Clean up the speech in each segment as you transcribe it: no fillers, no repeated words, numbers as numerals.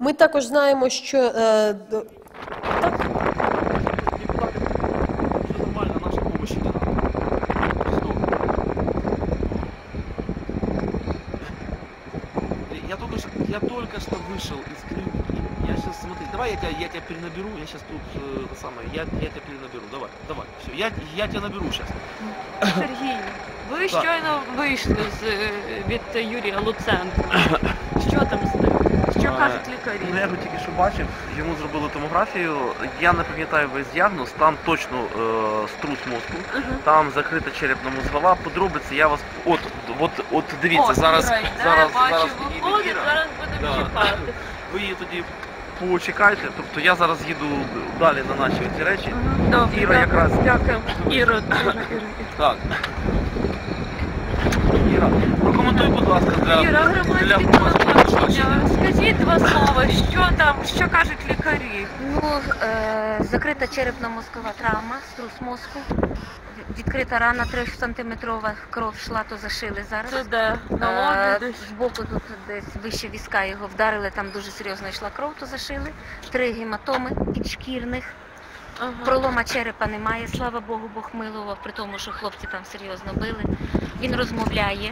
Ми також знаємо, що Я только что вышел из клиники. Я сейчас, смотри, давай я тебя перенаберу. Я сейчас тут я тебя перенаберу. Давай, все. Я тебя наберу сейчас. Сергій, ви щойно вийшли від Юрія Луценка. Що там з ним? Що кажуть лікарі? Ну, я його тільки що бачив, йому зробили томографію. Я не пам'ятаю весь діагноз, там точно струс мозку, там закрита черепно-мозгова. Подробиці я вас... От дивіться, зараз виходить, зараз будемо чекати. Ви її тоді почекайте, тобто я зараз їду далі на наші ці речі. Добре, Іра якраз... Дякую. Іра. Так. Іра, прокоментуй, будь ласка, Іра, громадське телебачення. Скажіть два слова, що кажуть лікарі? Ну, закрита черепно-мозкова травма, струс мозку, відкрита рана 3-сантиметрова, кров йшла, то зашили зараз. Це де? На лобі десь? Збоку тут десь вище візка його вдарили, там дуже серйозно йшла кров, то зашили. 3 гематоми підшкірних. Ага. Пролома черепа немає, слава Богу, Бог милував, при тому, що хлопці там серйозно били. Він розмовляє,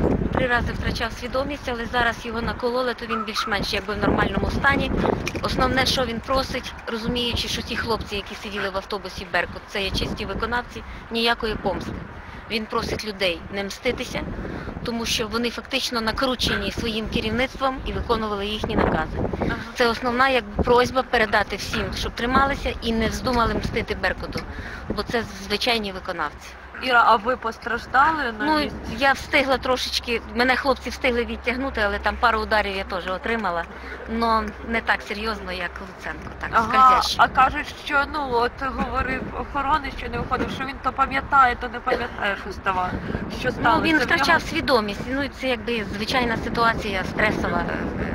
3 рази втрачав свідомість, але зараз його накололи, то він більш-менш якби в нормальному стані. Основне, що він просить, розуміючи, що ті хлопці, які сиділи в автобусі «Беркут», це є чисті виконавці, ніякої помсти. Він просить людей не мститися, тому що вони фактично накручені своїм керівництвом і виконували їхні накази. Ага. Це основна якби просьба передати всім, щоб трималися і не вздумали мстити «Беркуту», бо це звичайні виконавці. Іра, а ви постраждали на Ну, місці? я встигла трошечки, мене хлопці встигли відтягнути, але там пару ударів я теж отримала, але не так серйозно, як Луценко, так, скользяще. А кажуть, що, говорив охоронець, що не виходив, що він то пам'ятає, то не пам'ятає, що сталося. Ну, він втрачав свідомість, це якби звичайна ситуація, стресова.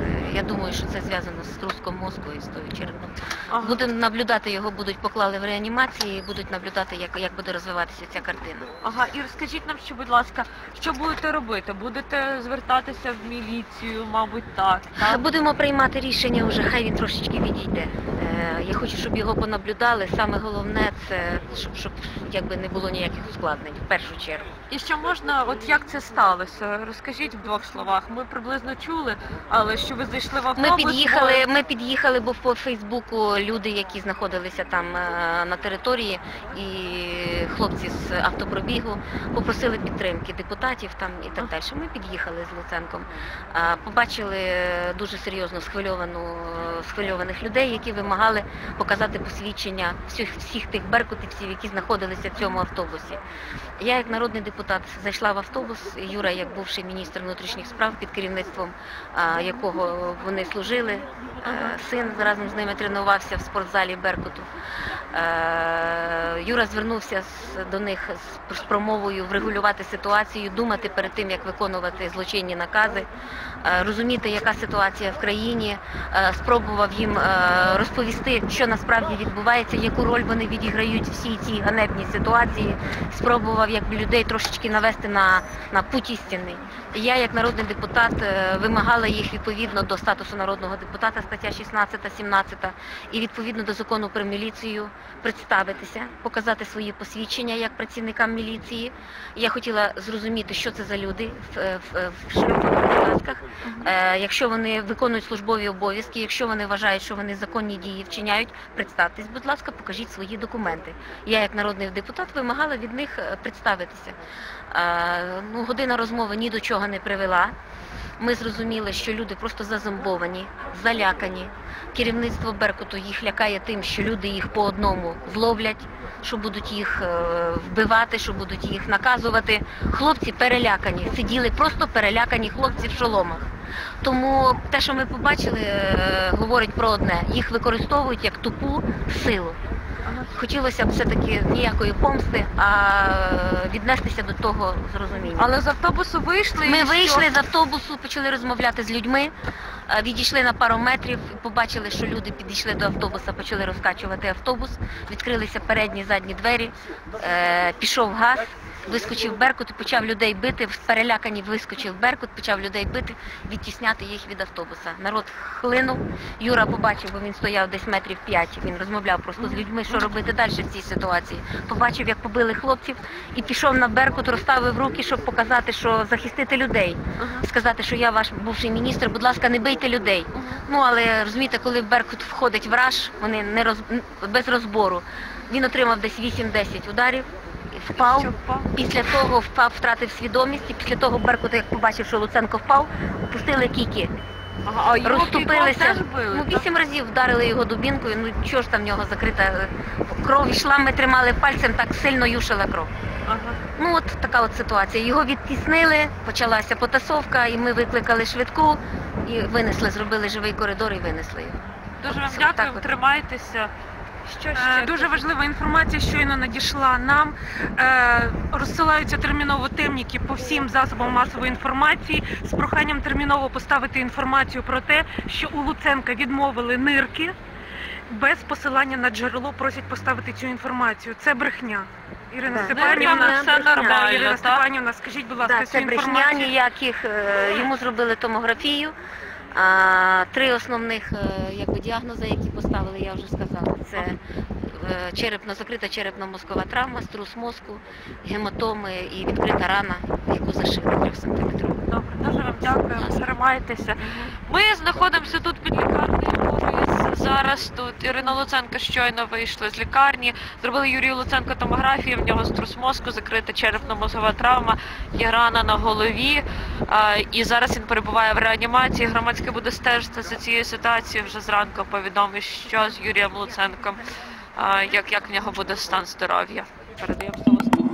Я думаю, що це зв'язано з струском мозку і з тою черепом. Ага. Будемо наблюдати, його будуть поклали в реанімації і будуть наблюдати, як буде розвиватися ця картина. Ага, Ір, скажіть нам, будь ласка, що будете робити? Будете звертатися в міліцію, мабуть, так? Будемо приймати рішення вже, хай він трошечки відійде. Я хочу, щоб його понаблюдали. Саме головне, це щоб якби не було ніяких ускладнень, в першу чергу. І що можна, як це сталося? Розкажіть в 2 словах. Ми приблизно чули, але що ви зайшли в автобус? Ми під'їхали, бо по Фейсбуку люди, які знаходилися там на території, і хлопці з автопробігу попросили підтримки депутатів там і так далі. Ми під'їхали з Луценком, побачили дуже серйозно схвильованих людей, які вимагали показати посвідчення всіх тих беркутівців, які знаходилися в цьому автобусі. Я, як народний депутат, зайшла в автобус, Юра, як бувший міністр внутрішніх справ, під керівництвом якого вони служили, син разом з ними тренувався в спортзалі «Беркуту». Юра звернувся до них з промовою врегулювати ситуацію, думати перед тим, як виконувати злочинні накази, розуміти, яка ситуація в країні, спробував їм розповісти, що насправді відбувається, яку роль вони відіграють в всій цій ганебній ситуації, спробував якби людей трошечки навести на путь істинний. Я, як народний депутат, вимагала їх відповідно до статусу народного депутата, стаття 16-17, і відповідно до закону про міліцію представитися, показати свої посвідчення як працівникам міліції. Я хотіла зрозуміти, що це за люди в широких масках. Якщо вони виконують службові обов'язки, якщо вони вважають, що вони законні дії вчиняють, представтесь, будь ласка, покажіть свої документи. Я, як народний депутат, вимагала від них представитися. Година розмови ні до чого не привела. Ми зрозуміли, що люди просто зазомбовані, залякані. Керівництво «Беркуту» їх лякає тим, що люди їх по одному зловлять, що будуть їх вбивати, що будуть їх наказувати. Хлопці перелякані, сиділи просто перелякані хлопці в шоломах. Тому те, що ми побачили, говорить про одне. Їх використовують як тупу силу. Хотілося б все-таки ніякої помсти, а віднестися до того з розумінням. Але з автобусу вийшли? Ми вийшли з автобусу, почали розмовляти з людьми, відійшли на пару метрів, побачили, що люди підійшли до автобуса, почали розкачувати автобус, відкрилися передні, задні двері, пішов газ. вискочив Беркут і почав людей бити, перелякані вискочив Беркут, почав людей бити, відтісняти їх від автобуса. Народ хлинув, Юра побачив, бо він стояв десь метрів 5, він розмовляв просто з людьми, що робити далі в цій ситуації. Побачив, як побили хлопців і пішов на Беркут, розставив руки, щоб показати, що захистити людей. Сказати, що я ваш бувший міністр, будь ласка, не бийте людей. Ну, але розумієте, коли в Беркут входить враж, вони без розбору. Він отримав десь 8-10 ударів, впав. Після того втратив свідомість, і після того Беркут, як побачив, що Луценко впав, пустили кійки. Ага, а його Розступилися. теж били, Ну, так? 8 разів вдарили його дубінкою, ну чого ж там в нього закрита кров йшла, ми тримали пальцем, так сильно юшила кров. Ага. Ну от така от ситуація. Його відтіснили, почалася потасовка, і ми викликали швидку, і винесли, зробили живий коридор і винесли його. Дуже вам Це дякую, так от. тримайтеся. Що ще? Дуже важлива інформація щойно надійшла нам. Розсилаються терміново темніки по всім засобам масової інформації з проханням терміново поставити інформацію про те, що у Луценка відмовили нирки. Без посилання на джерело просять поставити цю інформацію. Це брехня. Ірина Так. Степанівна, Нирками все нормально, Ірина так? Степанівна, скажіть, будь ласка, Так, цю це брехня, інформацію. ніяких, йому зробили томографію. 3 основних діагнози, які поставили, я вже сказала. Це закрита черепно-мозкова травма, струс мозку, гематоми і відкрита рана, яку зашили 3 см. Добре, дуже вам дякую, тримайтеся. Ми знаходимося тут під лікарнею Борис. Зараз тут Ірина Луценко щойно вийшла з лікарні. Зробили Юрію Луценко томографію, в нього струс мозку, закрита черепно-мозгова травма, є рана на голові. І зараз він перебуває в реанімації. Громадське буде стежити за цією ситуацією. Вже зранку повідомить, що з Юрієм Луценком, як в нього буде стан здоров'я. Передаємо слово.